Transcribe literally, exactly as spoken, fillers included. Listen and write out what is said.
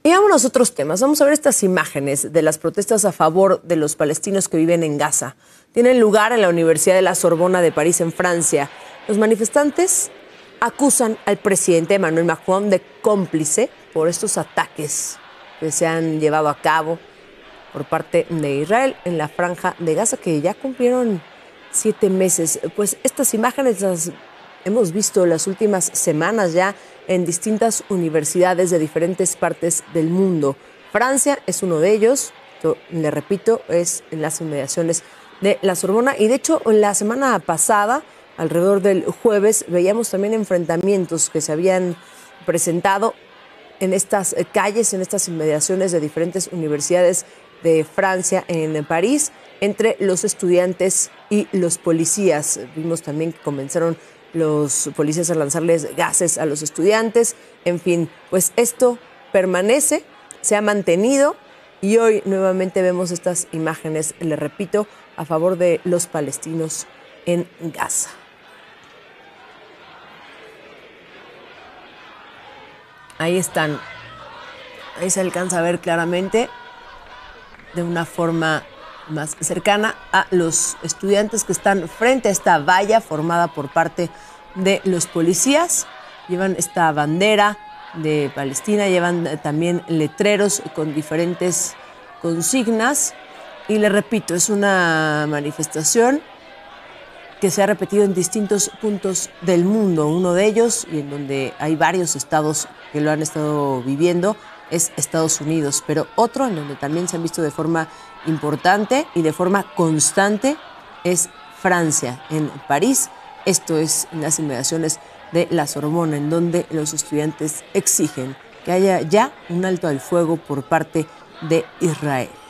Y vámonos a otros temas. Vamos a ver estas imágenes de las protestas a favor de los palestinos que viven en Gaza. Tienen lugar en la Universidad de la Sorbona de París, en Francia. Los manifestantes acusan al presidente Emmanuel Macron de cómplice por estos ataques que se han llevado a cabo por parte de Israel en la Franja de Gaza, que ya cumplieron siete meses. Pues estas imágenes las hemos visto las últimas semanas ya en distintas universidades de diferentes partes del mundo. Francia es uno de ellos, yo le repito, es en las inmediaciones de la Sorbona. Y de hecho, la semana pasada, alrededor del jueves, veíamos también enfrentamientos que se habían presentado en estas calles, en estas inmediaciones de diferentes universidades de Francia, en París, entre los estudiantes y los policías. Vimos también que comenzaron los policías a lanzarles gases a los estudiantes. En fin, pues esto permanece, se ha mantenido y hoy nuevamente vemos estas imágenes, le repito, a favor de los palestinos en Gaza. Ahí están, ahí se alcanza a ver claramente de una forma más cercana a los estudiantes que están frente a esta valla formada por parte de los policías. Llevan esta bandera de Palestina, llevan también letreros con diferentes consignas y le repito, es una manifestación que se ha repetido en distintos puntos del mundo. Uno de ellos, y en donde hay varios estados que lo han estado viviendo, es Estados Unidos, pero otro en donde también se han visto de forma importante y de forma constante es Francia, en París. Esto es en las inmediaciones de la Sorbona, en donde los estudiantes exigen que haya ya un alto al fuego por parte de Israel.